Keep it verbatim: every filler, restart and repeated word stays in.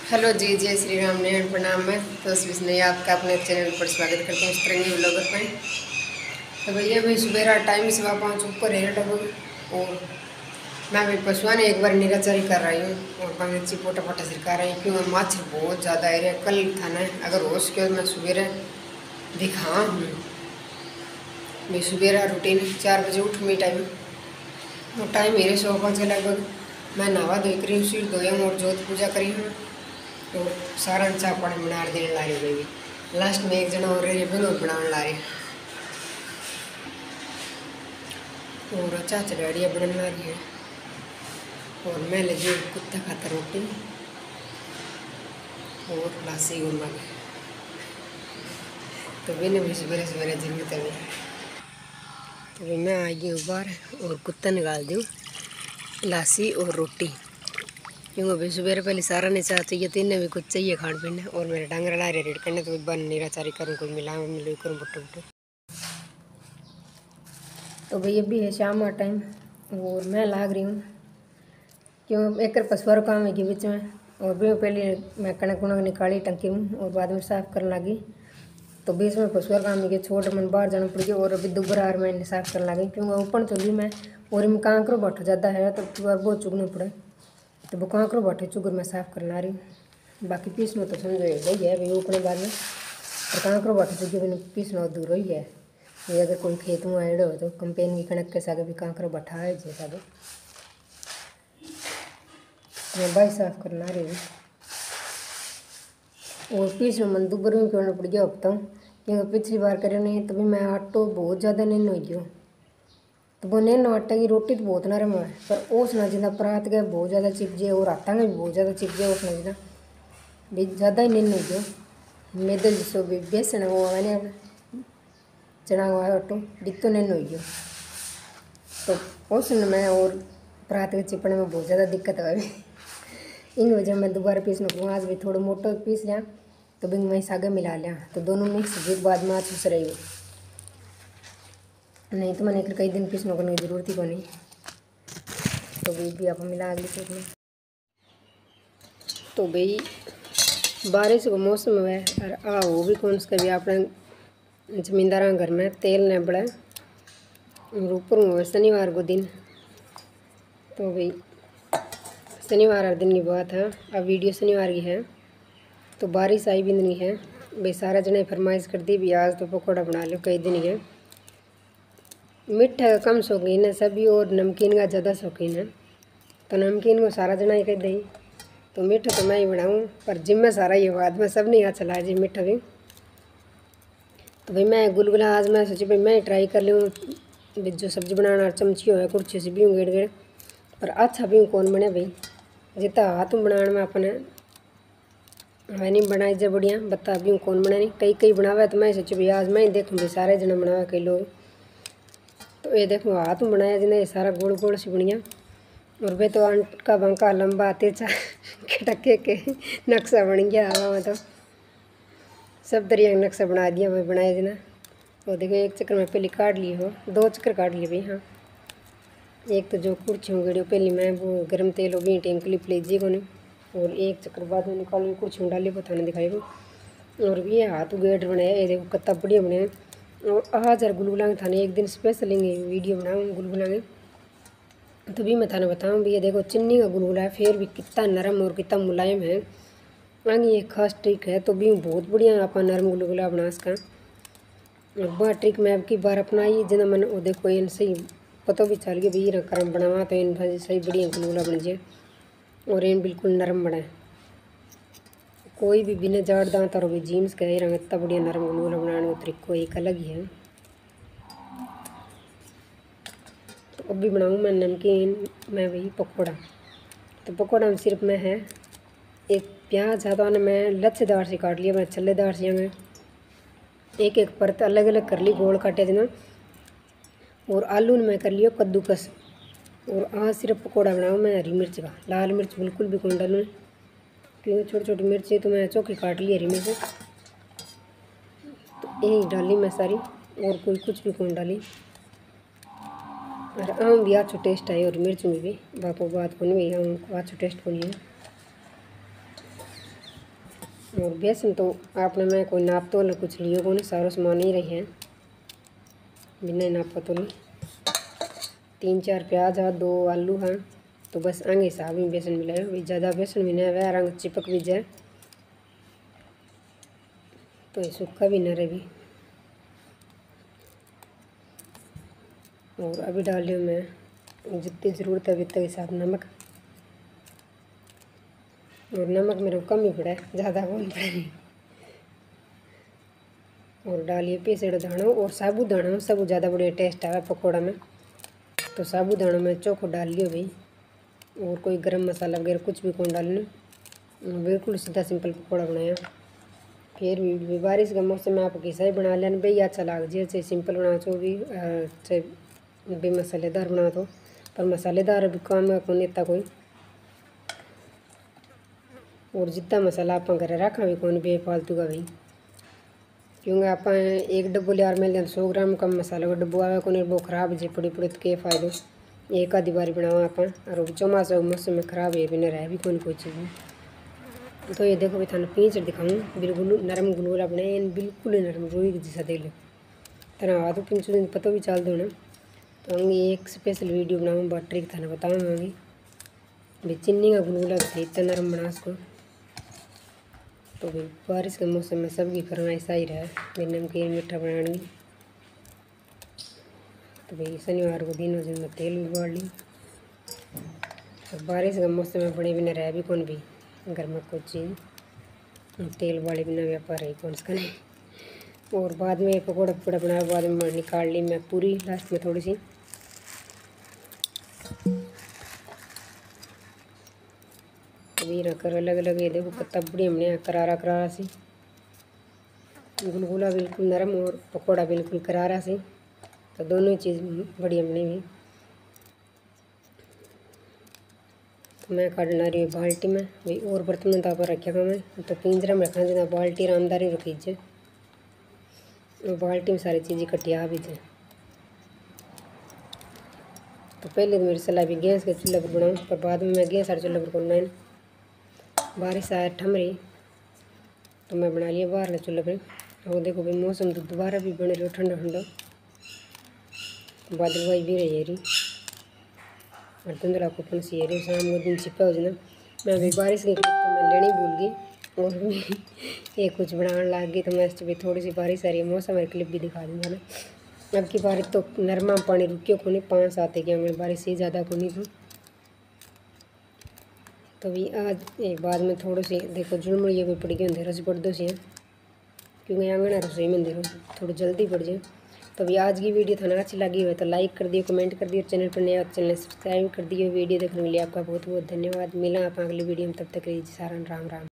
Hello जी, जय श्री राम, नेहन प्रणाम। मैं तो नहीं आपका अपने चैनल पर स्वागत करते हैं इस तरह के ब्लॉगर पर। तो भैया मैं सुबह टाइम से वहाँ पाँच ऊपर है लगभग, और मैं भाई पशुआ ने एक बार निराचारी कर रही हूँ और मैं चिपोटा पटा सिखा रही हूँ क्योंकि मच्छर बहुत ज़्यादा है। कल था ना, अगर हो सके मैं सुबह दिखा हूँ। मैं सुबह रूटीन चार बजे उठ मेरी टाइम और टाइम मेरे सौ पाँच के लगभग मैं नहा धो करी हूँ, सिर धोया हूँ और जोत पूजा करी हूँ। तो सारा चाह पानी बना देने ला रही भाई। लास्ट में एक जना और रही फिर बनाने ला रही और चाह चढ़ाड़िया बनाने ला रही है। और मैं लगी कुत्ता खाता रोटी और लासी गुरमा की। तो मैंने भी सवेरे सवेरे जरूरत है। तो भाई मैं आई हूँ बाहर और कुत्ता निकाल दूँ लासी और रोटी, क्योंकि अभी सुबह पहले सारा नहीं चाह चाहिए, तीन भी कुछ चाहिए खान पीने। और मेरे डांगर ला रहे रेड करने, तो बन निराचारी करूँ, कोई मिला मिलू करूँ बुट्टे बुट्टे। तो भाई अभी है शाम का टाइम और मैं लाग रही हूँ क्यों एक पशुआर काम है के बीच में। और भी पहले मैं कणक उणक निकाली टंकी में और बाद में साफ़ करने लगी। तो बीच में पशुआर काम है कि छोड़ मन बाहर जाना पड़ गया और अभी दोबारा मैंने साफ़ करने लगी क्योंकि ऊपर चुली में और इनमें कांकरो भट्ट ज़्यादा है तो बहुत चुगना पड़े। तो वो कांकरो भट्टे चुगर मैं साफ़ करना रही हूँ। बाकी पीसना तो समझो यही है भाई अपने बाद में, पर कांकरो भट्टे चुगे मैंने पीसना दूर ही है। ये अगर कोई खेत में आए हो तो कंपेन की कणक के सागे भी कांकरो भट्टा है जैसा भी मैं बाई साफ़ करना रही हूँ। और पीस में मन दोबारा में करना पड़ गया हफ्ता, क्योंकि पिछली बार करे नहीं तभी मैं आटो बहुत ज़्यादा नहीं हो गया। तो वो नैनो आटा की रोटी तो बहुत नरम है, पर ओस ना जितना परात गए बहुत ज़्यादा चिप जाए और आटा में भी बहुत ज़्यादा चिप जाए। ओस ना जितना भी ज़्यादा ही नहीं हो गया मैदे जिसो भी बेसन है वो मैंने चना हुआ आटो जितो नहीं हो गया। तो ओस में और परात के चिपने में बहुत ज़्यादा दिक्कत है। इन वजह मैं दोबारा पीसना पड़ूँ। आज भी थोड़ा मोटा पीस लिया तो बिंग मैं सागे मिला लिया, तो दोनों मिक्स फिर बाद में आज खुश रही। नहीं तो मैंने कई दिन पीसने करने की जरूरत ही नहीं। तो भी भी आप मिला अगली चीज में। तो भाई बारिश का मौसम है और आ वो भी कौन सा भी अपने जमींदार घर में तेल ने बड़ा और ऊपर हुआ शनिवार को दिन। तो भाई शनिवार हर दिन की बात है, अब वीडियो शनिवार की है। तो बारिश आई भी नहीं है भाई, सारा जने फरमाइश कर दी भी आज तो पकौड़ा बना लो, कई दिन है। मीठा का कम शौकीन है सभी और नमकीन का ज़्यादा शौकीन है। तो नमकीन को सारा जना ही कर दी, तो मीठा तो मैं ही बनाऊँ, पर जिम्मे सारा ये बाद में सब नहीं आ चला जी मीठा भी। तो भाई मैं गुलगुला आज मैं सोची भाई मैं ट्राई कर लूँ भी, जो सब्जी बनाना चमची हो है कुर्सी से भी हूँ गेड़ गेड़, पर अच्छा भी हूँ कौन बने भाई। जितना हाथ में बनाने में अपने मैं नहीं बनाई जब बढ़िया बता भी हूँ कौन बने नहीं। कई कई बनावे तो मैं सोची भाई आज मैं ही देखूँ भाई सारे जना बनावे कई लोग। तो ये देखो हाथ में बनाया जिन्हें ये सारा गोल गोल सी बनिया, और वे तो अटका बंका लंबा तेजा खटके के नक्शा बन गया हवा में। तो सब दरिया का नक्शा बना दिया मैं बनाया जिना। और देखो एक चक्कर में पहले काट लिए हो, दो चक्कर काट लिए भाई। हाँ एक तो जो कुर्सी हूँ गड़ी पहले मैं वो गर्म तेल हो भी टेम क्लिप लीजिए को नहीं, और एक चक्कर बाद में निकाल कुर्सी में डाली पता नहीं दिखाई को। और भी ये हाथ गेट बनाया ये देखो कितना बढ़िया बनाया। और आज यार गुलगुला के थाने एक दिन स्पेशल लेंगे वीडियो बनाऊँ गुलगुला के, तभी मैं थाने बताऊँ भी। ये देखो चिन्नी का गुलगुला है फिर भी कितना नरम और कितना मुलायम है। आगे ये खास ट्रिक है, तो भी बहुत बढ़िया आप नरम गुलगुला बना सका। और वह ट्रिक मैं अब की बार अपनाई जिन्हें मैंने वो देखो इन सही पता भी चल गया भाई इन करम बनावा तो इन सही बढ़िया गुलगुला बन जाए और इन बिल्कुल नरम बनाए। कोई भी बिना जाड़ दांत और भी जीन्स कह रहा इतना बढ़िया नरम गुलगुला बनाने का तरीका एक अलग ही है। तो अब भी बनाऊँ मैं नमकीन मैं वही पकौड़ा। तो पकौड़ा में सिर्फ मैं है एक प्याज है तो मैं लच्छेदार से काट लिया, मैं छल्लेदार से मैं एक एक परत अलग अलग कर ली गोल काटे देना। और आलू ने मैं कर लिया कद्दूकस। और आज सिर्फ पकौड़ा बनाऊँ मैं हरी मिर्च का, लाल मिर्च बिल्कुल भी कौन डालूँ क्योंकि छोटी छोटी मिर्ची तो मैं चौकी काट ली हरी मिर्च, तो यही डाली मैं सारी और कोई कुछ भी कौन डाली। और आम भी अच्छो टेस्ट आए और मिर्च में भी बापो बात को नहीं आम को अच्छो टेस्ट को नहीं है। और बेसन तो आपने मैं कोई नाप तोल कुछ लियो को नहीं, सारो सामान ही रही है बिना नापा तोल। तीन चार प्याज है, दो आलू हैं, तो बस आगे हिसाब में बेसन मिलाए। भी ज़्यादा बेसन भी नहीं है, रंग चिपक भी जाए तो ये सूखा भी न रहे भी। और अभी डाल लियो मैं जितनी ज़रूरत है उतने हिसाब नमक। और नमक मेरे को कम ही पड़ा है, ज़्यादा वो नहीं पड़ा। और डालिए पीसेड़ दाना और साबुदाना, सब ज़्यादा बढ़िया टेस्ट आवे पकौड़ा में, तो साबुदाना में चोखो डाल लियो भाई। और कोई गरम मसाला वगैरह कुछ भी कौन डालना, बिल्कुल सीधा सिंपल पकौड़ा बनाया। फिर भी बारिश का मौसम में आप कैसा ही बना लेना भाई, अच्छा लाग जी। चाहे सिंपल बना तो भी, चाहे भी मसालेदार बना तो, पर मसालेदार भी काम का कौन इतना कोई। और जितना मसाला आप घर रखा भी कौन बेफालतू का भाई, क्योंकि आप एक डब्बो लियार मिल जाए सौ ग्राम कम मसाला का डब्बो आवे को वो खराब जे पड़ी पड़ी तो के फायदो। एक आधी बारी बनावा आप, और चौमासा मौसम में खराब है बिना रह भी कौन कोई चीज़। तो ये देखो भाई थाने पीस दिखाऊँ, बिल्कुल नरम गुलगुला बने, बिल्कुल नरम रोई जैसा दे लो तना हाथ पिंचू दिन पता भी चल दो ना। तो हम एक स्पेशल वीडियो बनाऊँ बहुत ट्रिक थाने बताऊँगी भाई चीनी का गुलगुला सही इतना नरम बना उसको। तो भाई बारिश के मौसम में सबकी फरमाइश ही रहा है नमकीन मीठा बनाने की। तो भाई शनिवार को दिन हो मैं तेल भी बाढ़ ली। तो बारिश के मौसम में बड़े बिना रह भी कौन भी घर में कुछ चीज़ तेल वाले बिना व्यापार है कौन सा नहीं। और बाद में पकौड़ा पकौड़ा बनाया बाद में निकाल ली मैं पूरी लास्ट में थोड़ी सी। अभी रखकर अलग अलग ये देखो पत्ता बड़ी हमने करारा करारा सी, गुलगुला बिल्कुल नरम और पकौड़ा बिल्कुल करारा सी, तो दोनों चीज़ बड़ी हमने भी। तो मैं काटना रही हूँ बाल्टी में भाई, और बर्तन तो आप रखेगा मैं तो पिंजरा में रखना जितना बाल्टी आरामदारी रखी जाए, और बाल्टी में सारी चीज़ें कटिया भी जाए। तो पहले तो मेरी सलाह भी गैस के चूल्हे पर बनाऊँ, पर बाद में मैं गैस और चूल्हे पर करना है। बारिश आया ठम रही तो मैं बना लिया बाहर चूल्हे पे। और देखो भाई मौसम तो दोबारा भी बने रहे ठंडा ठंडा, बादलवाई भी रही है रही और धुंधला कुपन सी है रही, शाम को दिन छिपा हो जाना। मैं भाई बारिश की क्लिप तो मैं लेनी भूल गई और मैं ये कुछ बनाने लग गई, तो मैं भी थोड़ी सी बारिश आ रही है मौसम है क्लिप भी दिखा दूँगा ना। अब की बारिश तो नरमा पानी रुकियो को नहीं, पाँच सात है कि बारिश ही ज़्यादा को नहीं थी। तो भी आज एक बाद में थोड़ी सी देखो जुड़मुड़िया भी पड़ गई अंधेरा से पड़ दो सी है, क्योंकि आंगना रसोई में अंधेरा थोड़ी जल्दी पड़ जाए। तो अभी आज की वीडियो थाना अच्छी लगी हुई तो लाइक कर दियो, कमेंट कर दियो, चैनल पर नया चैनल सब्सक्राइब कर दियो। वीडियो देखने के लिए आपका बहुत बहुत धन्यवाद। मिला आप अगली वीडियो में, तब तक रहिए सारा राम राम।